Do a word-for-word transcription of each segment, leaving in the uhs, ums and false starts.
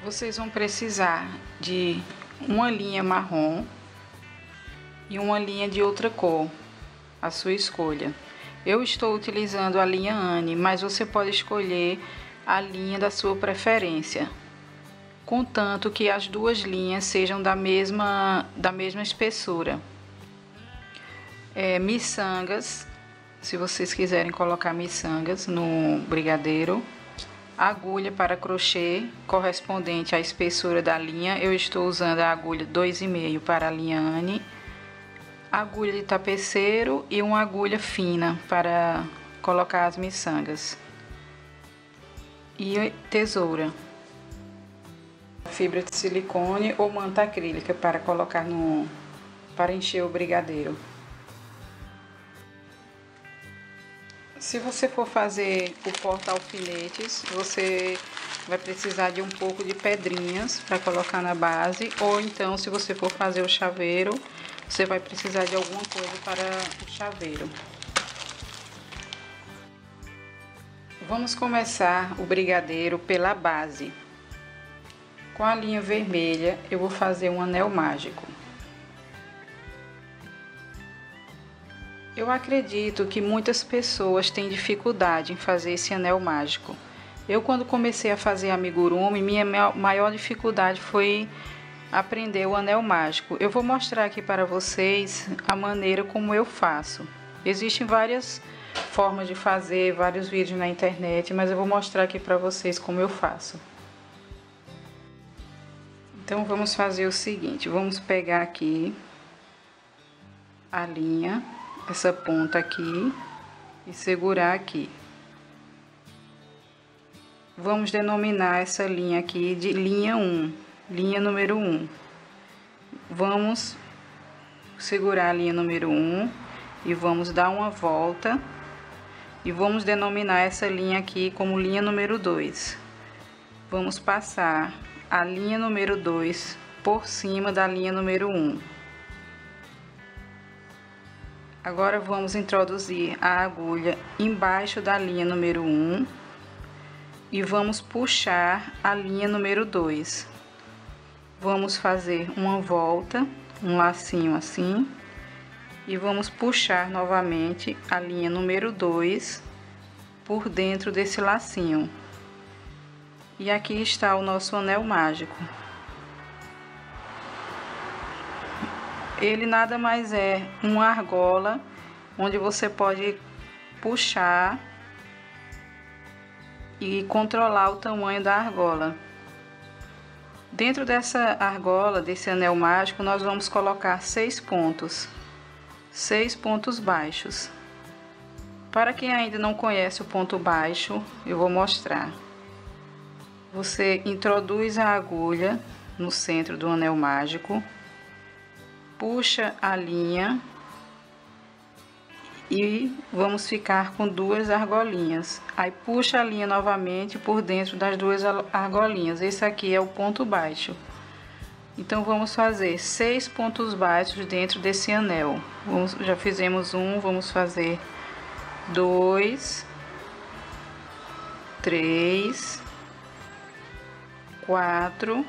Vocês vão precisar de uma linha marrom e uma linha de outra cor, a sua escolha. Eu estou utilizando a linha Anne, mas você pode escolher a linha da sua preferência, contanto que as duas linhas sejam da mesma, da mesma espessura. É, miçangas, se vocês quiserem colocar miçangas no brigadeiro. Agulha para crochê correspondente à espessura da linha. Eu estou usando a agulha dois e meio para a linha Anne. Agulha de tapeceiro e uma agulha fina para colocar as miçangas. E tesoura. Fibra de silicone ou manta acrílica para colocar no para encher o brigadeiro. Se você for fazer o porta-alfinetes, você vai precisar de um pouco de pedrinhas para colocar na base, ou então, se você for fazer o chaveiro, você vai precisar de alguma coisa para o chaveiro. Vamos começar o brigadeiro pela base. Com a linha vermelha, eu vou fazer um anel mágico. Eu acredito que muitas pessoas têm dificuldade em fazer esse anel mágico. Eu, quando comecei a fazer amigurumi, minha maior dificuldade foi aprender o anel mágico. Eu vou mostrar aqui para vocês a maneira como eu faço. Existem várias formas de fazer, vários vídeos na internet, mas eu vou mostrar aqui para vocês como eu faço. Então, vamos fazer o seguinte, vamos pegar aqui a linha, essa ponta aqui, e segurar aqui. Vamos denominar essa linha aqui de linha um, linha número um. Vamos segurar a linha número um e vamos dar uma volta e vamos denominar essa linha aqui como linha número dois. Vamos passar a linha número dois por cima da linha número um. Agora vamos introduzir a agulha embaixo da linha número um e vamos puxar a linha número dois. Vamos fazer uma volta, um lacinho assim, e vamos puxar novamente a linha número dois por dentro desse lacinho. E aqui está o nosso anel mágico. Ele nada mais é uma argola onde você pode puxar e controlar o tamanho da argola. Dentro dessa argola, desse anel mágico, nós vamos colocar seis pontos, seis pontos baixos. Para quem ainda não conhece o ponto baixo, eu vou mostrar. Você introduz a agulha no centro do anel mágico, puxa a linha e vamos ficar com duas argolinhas. Aí puxa a linha novamente por dentro das duas argolinhas. Esse aqui é o ponto baixo. Então vamos fazer seis pontos baixos dentro desse anel. Vamos, já fizemos um, vamos fazer dois, três, quatro,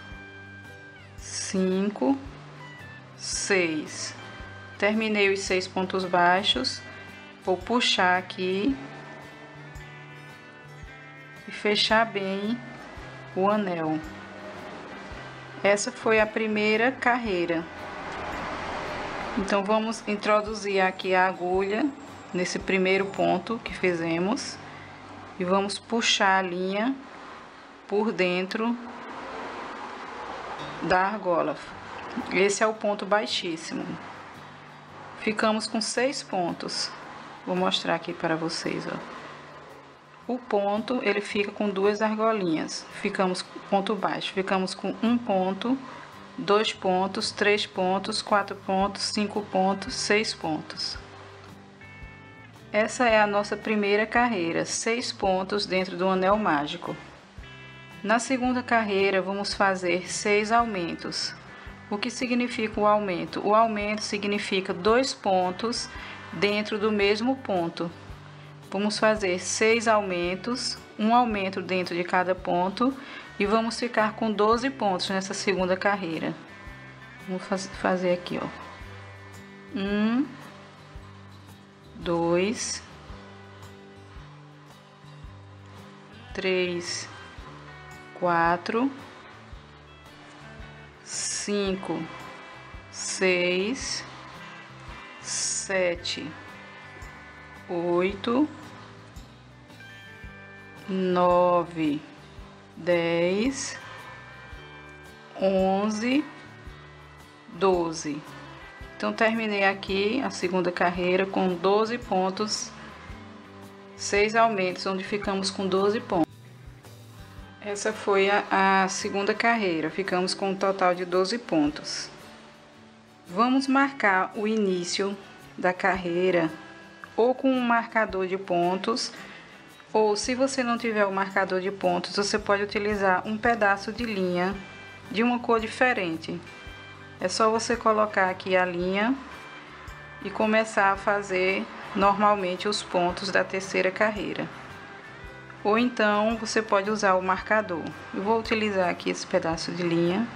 cinco, seis. Terminei os seis pontos baixos, vou puxar aqui e fechar bem o anel. Essa foi a primeira carreira. Então vamos introduzir aqui a agulha nesse primeiro ponto que fizemos e vamos puxar a linha por dentro da argola. Esse é o ponto baixíssimo. Ficamos com seis pontos. Vou mostrar aqui para vocês, ó. O ponto, ele fica com duas argolinhas. Ficamos com ponto baixo. Ficamos com um ponto, dois pontos, três pontos, quatro pontos, cinco pontos, seis pontos. Essa é a nossa primeira carreira, seis pontos dentro do anel mágico. Na segunda carreira, vamos fazer seis aumentos. O que significa o aumento? O aumento significa dois pontos dentro do mesmo ponto. Vamos fazer seis aumentos, um aumento dentro de cada ponto e vamos ficar com doze pontos nessa segunda carreira. Vamos faz, fazer aqui, ó. Um, dois, três, quatro, cinco, seis, sete, oito, nove, dez, onze, doze. Então terminei aqui a segunda carreira com doze pontos, seis aumentos, onde ficamos com doze pontos. Essa foi a, a segunda carreira, ficamos com um total de doze pontos. Vamos marcar o início da carreira ou com um marcador de pontos, ou se você não tiver o marcador de pontos, você pode utilizar um pedaço de linha de uma cor diferente. É só você colocar aqui a linha e começar a fazer normalmente os pontos da terceira carreira. Ou então você pode usar o marcador. Eu vou utilizar aqui esse pedaço de linha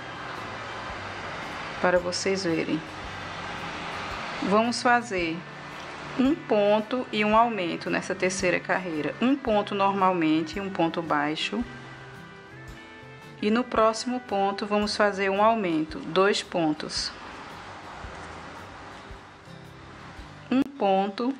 para vocês verem. Vamos fazer um ponto e um aumento nessa terceira carreira. Um ponto normalmente, um ponto baixo. E no próximo ponto vamos fazer um aumento, dois pontos. Um ponto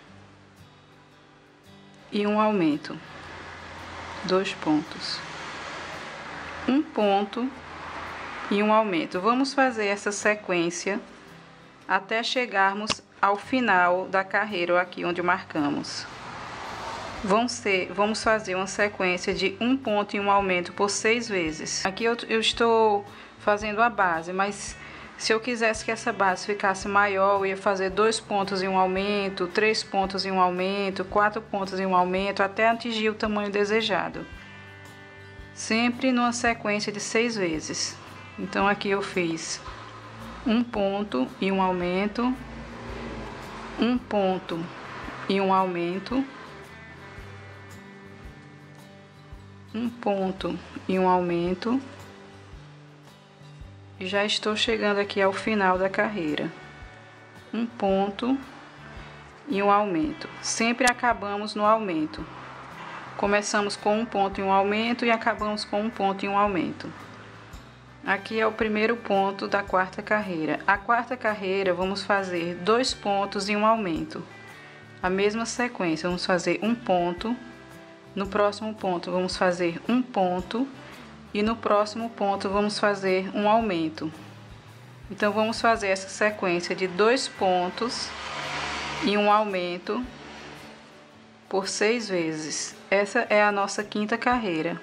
e um aumento, dois pontos. Um ponto e um aumento. Vamos fazer essa sequência até chegarmos ao final da carreira, aqui onde marcamos. Vamos, ter, vamos fazer uma sequência de um ponto e um aumento por seis vezes. Aqui eu, eu estou fazendo a base, mas se eu quisesse que essa base ficasse maior, eu ia fazer dois pontos e um aumento, três pontos e um aumento, quatro pontos e um aumento, até atingir o tamanho desejado. Sempre numa sequência de seis vezes. Então aqui eu fiz um ponto e um aumento, um ponto e um aumento, um ponto e um aumento, e já estou chegando aqui ao final da carreira. Um ponto e um aumento. Sempre acabamos no aumento. Começamos com um ponto e um aumento e acabamos com um ponto e um aumento. Aqui é o primeiro ponto da quarta carreira. A quarta carreira vamos fazer dois pontos e um aumento. A mesma sequência, vamos fazer um ponto. No próximo ponto vamos fazer um ponto e no próximo ponto vamos fazer um aumento. Então vamos fazer essa sequência de dois pontos e um aumento por seis vezes. Essa é a nossa quinta carreira.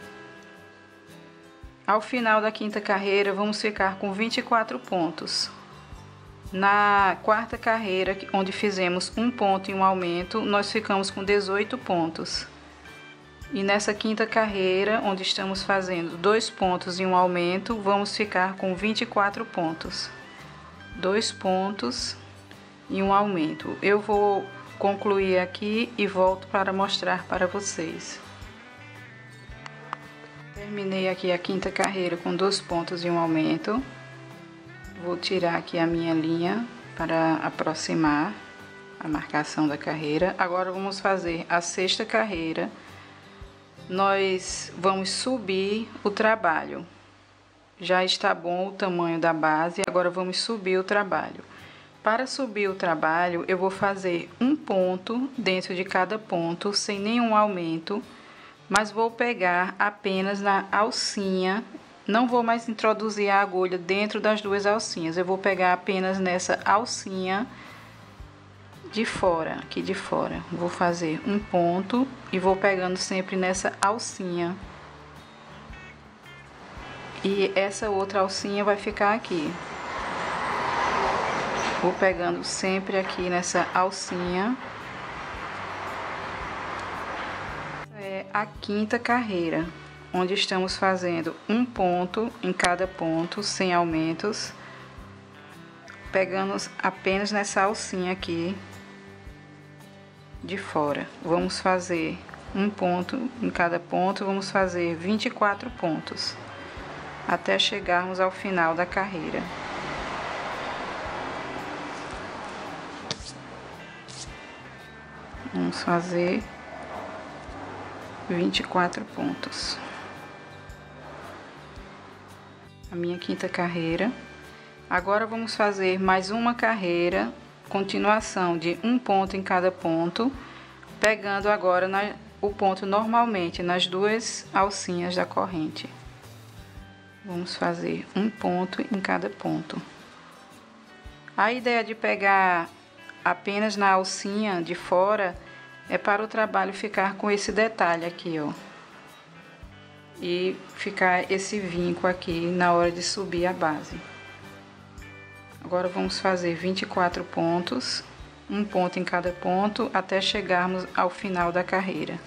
Ao final da quinta carreira vamos ficar com vinte e quatro pontos. Na quarta carreira, onde fizemos um ponto e um aumento, nós ficamos com dezoito pontos. E nessa quinta carreira, onde estamos fazendo dois pontos e um aumento, vamos ficar com vinte e quatro pontos. Dois pontos e um aumento. Eu vou concluir aqui e volto para mostrar para vocês. Terminei aqui a quinta carreira com dois pontos e um aumento. Vou tirar aqui a minha linha para aproximar a marcação da carreira. Agora vamos fazer a sexta carreira. Nós vamos subir o trabalho. Já está bom o tamanho da base, agora vamos subir o trabalho. Para subir o trabalho, eu vou fazer um ponto dentro de cada ponto, sem nenhum aumento, mas vou pegar apenas na alcinha. Não vou mais introduzir a agulha dentro das duas alcinhas, eu vou pegar apenas nessa alcinha de fora, aqui de fora. Vou fazer um ponto e vou pegando sempre nessa alcinha. E essa outra alcinha vai ficar aqui. Vou pegando sempre aqui nessa alcinha. É a quinta carreira, onde estamos fazendo um ponto em cada ponto, sem aumentos. Pegando apenas nessa alcinha aqui. de fora. Vamos fazer um ponto em cada ponto, vamos fazer vinte e quatro pontos até chegarmos ao final da carreira. Vamos fazer vinte e quatro pontos. A minha quinta carreira. Agora vamos fazer mais uma carreira, continuação de um ponto em cada ponto, pegando agora na, o ponto normalmente nas duas alcinhas da corrente. Vamos fazer um ponto em cada ponto. A ideia de pegar apenas na alcinha de fora é para o trabalho ficar com esse detalhe aqui, ó. E ficar esse vinco aqui na hora de subir a base. Agora vamos fazer vinte e quatro pontos, um ponto em cada ponto, até chegarmos ao final da carreira.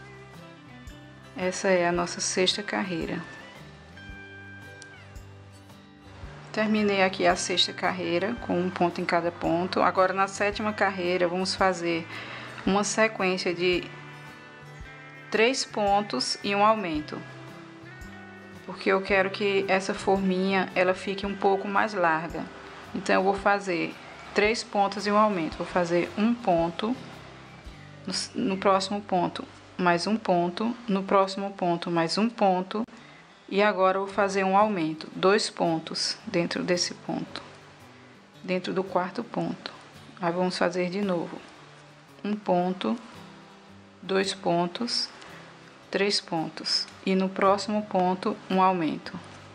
Essa é a nossa sexta carreira. Terminei aqui a sexta carreira com um ponto em cada ponto. Agora na sétima carreira vamos fazer uma sequência de três pontos e um aumento, porque eu quero que essa forminha ela fique um pouco mais larga. Então eu vou fazer três pontos e um aumento. Vou fazer um ponto no, no próximo ponto, mais um ponto, no próximo ponto mais um ponto, e agora eu vou fazer um aumento, dois pontos dentro desse ponto, dentro do quarto ponto. Aí vamos fazer de novo um ponto, dois pontos, três pontos, e no próximo ponto um aumento,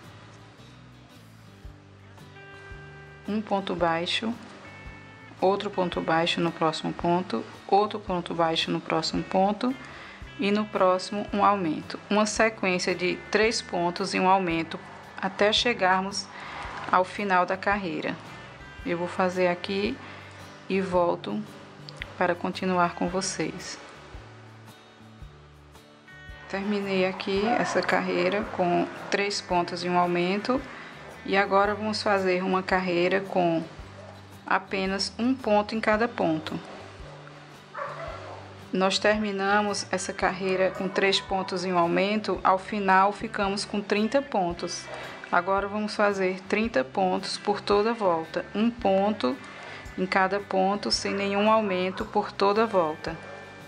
um ponto baixo, outro ponto baixo no próximo ponto, outro ponto baixo no próximo ponto, e no próximo um aumento. Uma sequência de três pontos e um aumento até chegarmos ao final da carreira. Eu vou fazer aqui e volto para continuar com vocês. Terminei aqui essa carreira com três pontos e um aumento, e agora vamos fazer uma carreira com apenas um ponto em cada ponto. Nós terminamos essa carreira com três pontos em um aumento, ao final ficamos com trinta pontos. Agora vamos fazer trinta pontos por toda a volta, um ponto em cada ponto, sem nenhum aumento por toda a volta.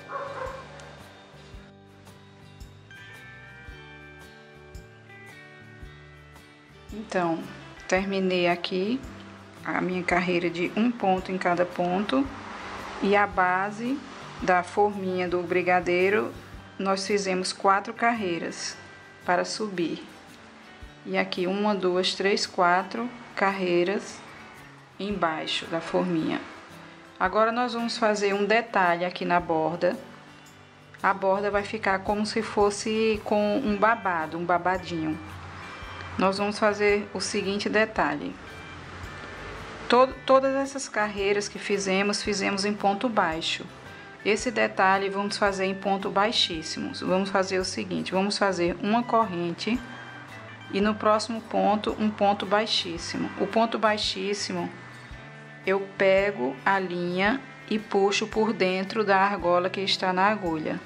Então, terminei aqui a minha carreira de um ponto em cada ponto, e a base da forminha do brigadeiro nós fizemos quatro carreiras para subir. E aqui uma, duas, três, quatro carreiras embaixo da forminha. Agora nós vamos fazer um detalhe aqui na borda. A borda vai ficar como se fosse com um babado, um babadinho. Nós vamos fazer o seguinte detalhe. Todo, todas essas carreiras que fizemos, fizemos em ponto baixo. Esse detalhe vamos fazer em ponto baixíssimo. Vamos fazer o seguinte, vamos fazer uma corrente e no próximo ponto um ponto baixíssimo. O ponto baixíssimo eu pego a linha e puxo por dentro da argola que está na agulha.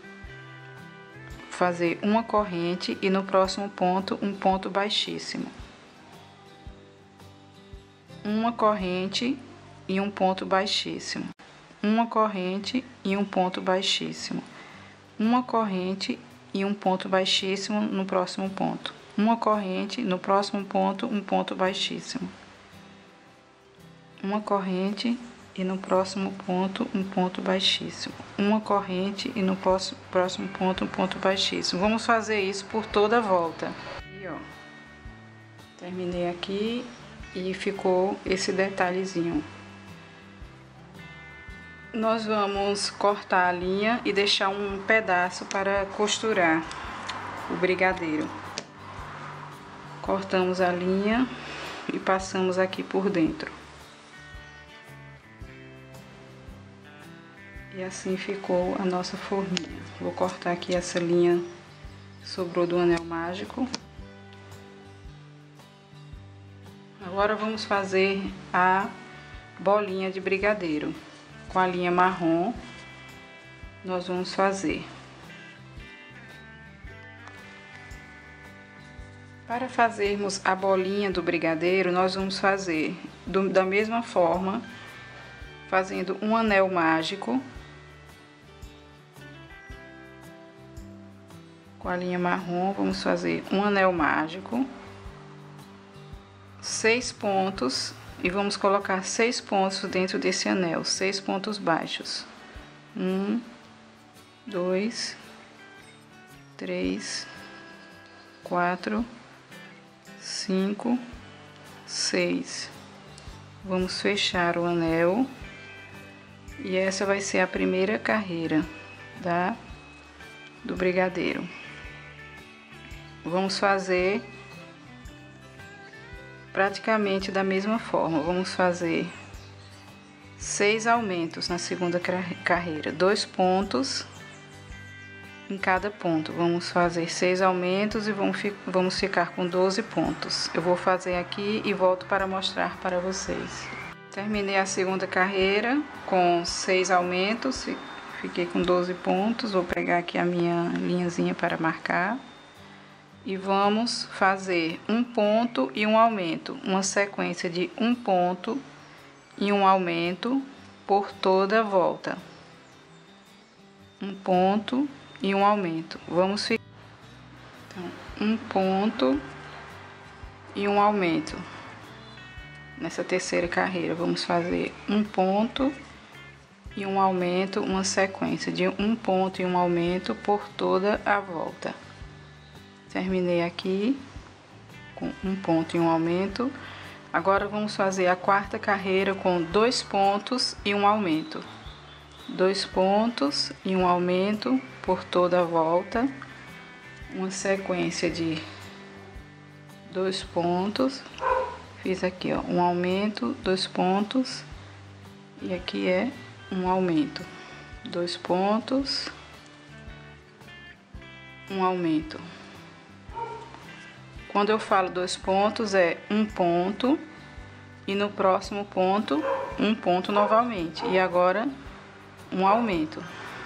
Fazer uma corrente e no próximo ponto um ponto baixíssimo. Uma corrente e um ponto baixíssimo. Uma corrente e um ponto baixíssimo. Uma corrente e um ponto baixíssimo no próximo ponto. Uma corrente, no próximo ponto, um ponto baixíssimo. Uma corrente e no próximo ponto um ponto baixíssimo. Uma corrente e no próximo, próximo ponto um ponto baixíssimo. Vamos fazer isso por toda a volta. E ó, terminei aqui e ficou esse detalhezinho. Nós vamos cortar a linha e deixar um pedaço para costurar o brigadeiro. Cortamos a linha e passamos aqui por dentro. E assim ficou a nossa forminha. Vou cortar aqui essa linha que sobrou do anel mágico. Agora vamos fazer a bolinha de brigadeiro com a linha marrom. nós vamos fazer. Para fazermos a bolinha do brigadeiro, nós vamos fazer do, da mesma forma, fazendo um anel mágico com a linha marrom. Vamos fazer um anel mágico, seis pontos, e vamos colocar seis pontos dentro desse anel, seis pontos baixos. Um, dois, três, quatro, cinco, seis. Vamos fechar o anel e essa vai ser a primeira carreira da do brigadeiro. Vamos fazer praticamente da mesma forma. Vamos fazer seis aumentos na segunda carreira, dois pontos em cada ponto. Vamos fazer seis aumentos e vamos, fi vamos ficar com doze pontos. Eu vou fazer aqui e volto para mostrar para vocês. Terminei a segunda carreira com seis aumentos, fiquei com doze pontos. Vou pegar aqui a minha linhazinha para marcar. E vamos fazer um ponto e um aumento, uma sequência de um ponto e um aumento por toda a volta. Um ponto e um aumento. Vamos ficar então, um ponto e um aumento. Nessa terceira carreira, vamos fazer um ponto e um aumento, uma sequência de um ponto e um aumento por toda a volta. Terminei aqui com um ponto e um aumento. Agora vamos fazer a quarta carreira com dois pontos e um aumento. Dois pontos e um aumento por toda a volta, uma sequência de dois pontos. Fiz aqui, ó, um aumento, dois pontos, e aqui é um aumento, dois pontos, um aumento. Quando eu falo dois pontos, é um ponto, e no próximo ponto, um ponto novamente, e agora um aumento.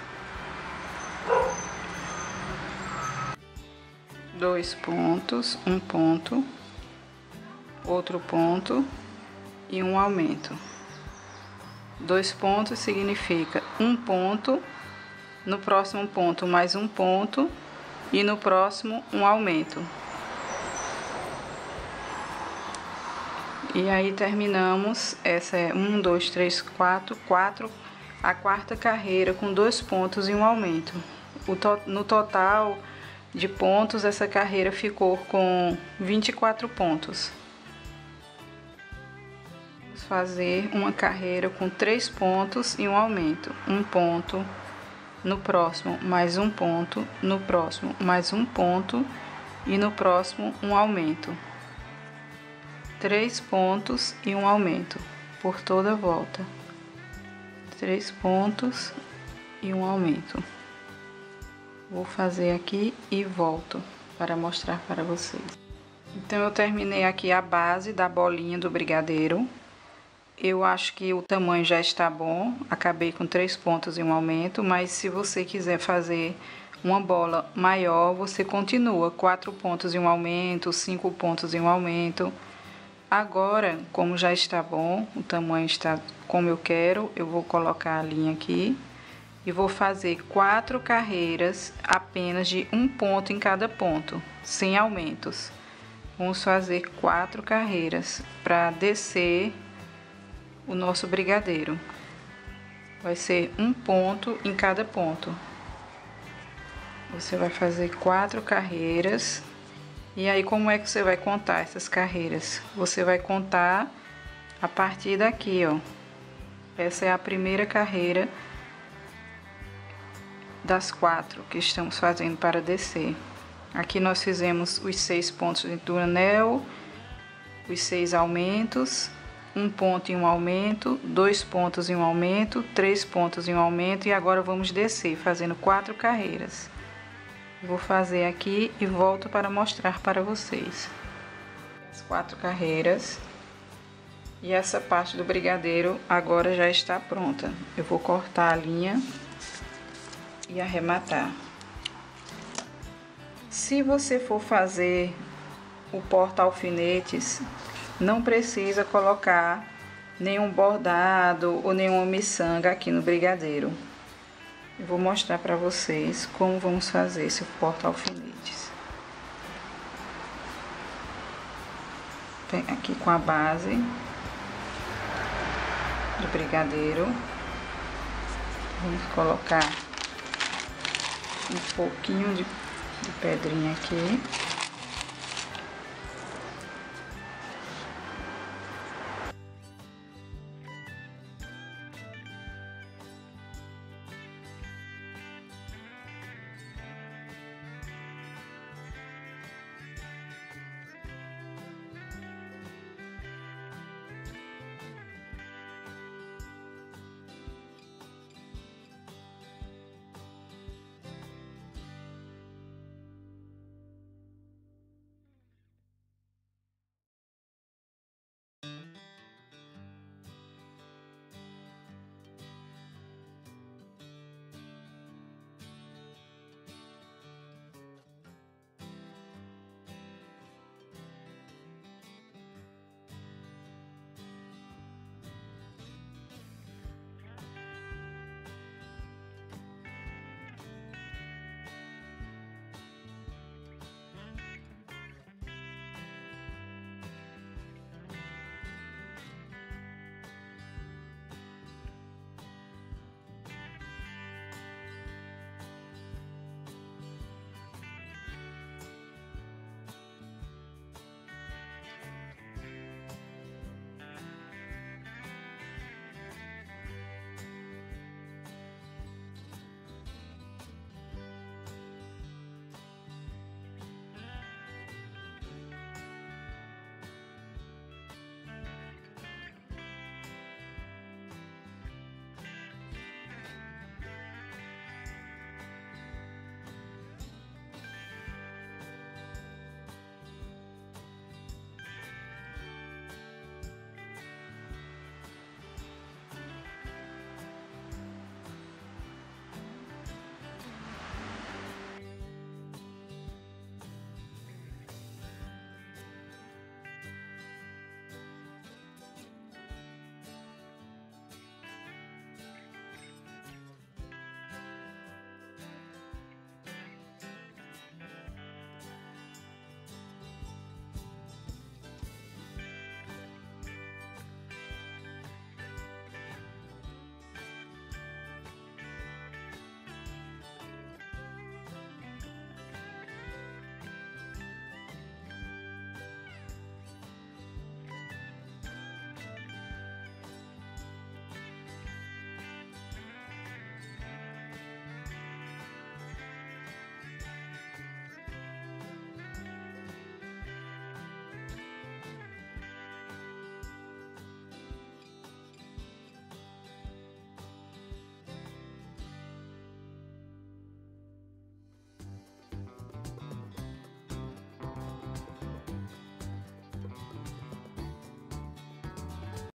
Dois pontos, um ponto, outro ponto e um aumento. Dois pontos significa um ponto, no próximo ponto mais um ponto e no próximo um aumento. E aí terminamos, essa é um, dois, três, quatro, quatro, a quarta carreira com dois pontos e um aumento. O to no total de pontos, essa carreira ficou com vinte e quatro pontos. Vamos fazer uma carreira com três pontos e um aumento. Um ponto, no próximo mais um ponto, no próximo mais um ponto e no próximo um aumento. Três pontos e um aumento por toda a volta. Três pontos e um aumento. Vou fazer aqui e volto para mostrar para vocês. Então eu terminei aqui a base da bolinha do brigadeiro. Eu acho que o tamanho já está bom. Acabei com três pontos e um aumento, mas se você quiser fazer uma bola maior, você continua quatro pontos e um aumento, cinco pontos e um aumento. Agora, como já está bom, o tamanho está como eu quero, eu vou colocar a linha aqui e vou fazer quatro carreiras apenas de um ponto em cada ponto, sem aumentos. Vamos fazer quatro carreiras para descer o nosso brigadeiro. Vai ser um ponto em cada ponto. Você vai fazer quatro carreiras. E aí, como é que você vai contar essas carreiras? Você vai contar a partir daqui, ó. Essa é a primeira carreira das quatro que estamos fazendo para descer. Aqui nós fizemos os seis pontos do anel, os seis aumentos, um ponto e um aumento, dois pontos e um aumento, três pontos e um aumento, e agora vamos descer fazendo quatro carreiras. Vou fazer aqui e volto para mostrar para vocês as quatro carreiras. E essa parte do brigadeiro agora já está pronta. Eu vou cortar a linha e arrematar. Se você for fazer o porta-alfinetes, não precisa colocar nenhum bordado ou nenhuma miçanga aqui no brigadeiro. Eu vou mostrar para vocês como vamos fazer esse porta-alfinetes. Vem aqui com a base do brigadeiro. Vamos colocar um pouquinho de, de pedrinha aqui.